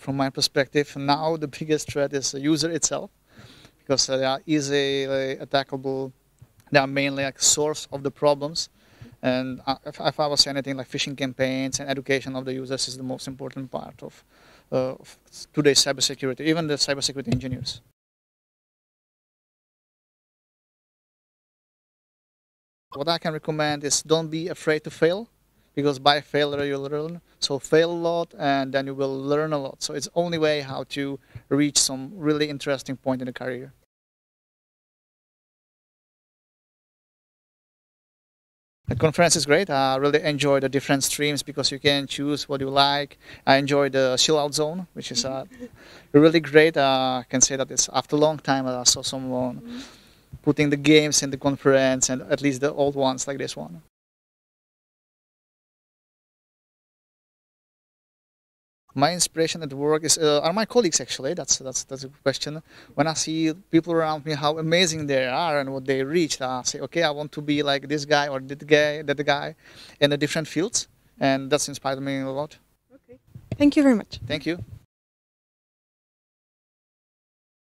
from my perspective, now the biggest threat is the user itself, because they are easily attackable. They are mainly like source of the problems. And if I was saying anything like phishing campaigns and education of the users is the most important part of today's cybersecurity, even the cybersecurity engineers. What I can recommend is don't be afraid to fail, because by failure you'll learn. So fail a lot and then you will learn a lot. So it's the only way how to reach some really interesting point in the career. The conference is great. I really enjoy the different streams because you can choose what you like. I enjoy the chill out zone, which is really great. I can say that it's after a long time I saw someone putting the games in the conference, and at least the old ones like this one. My inspiration at work are my colleagues actually. That's a good question. When I see people around me, how amazing they are and what they reached, I say, okay, I want to be like this guy or that guy in the different fields, and that's inspired me a lot. Okay. Thank you very much. Thank you.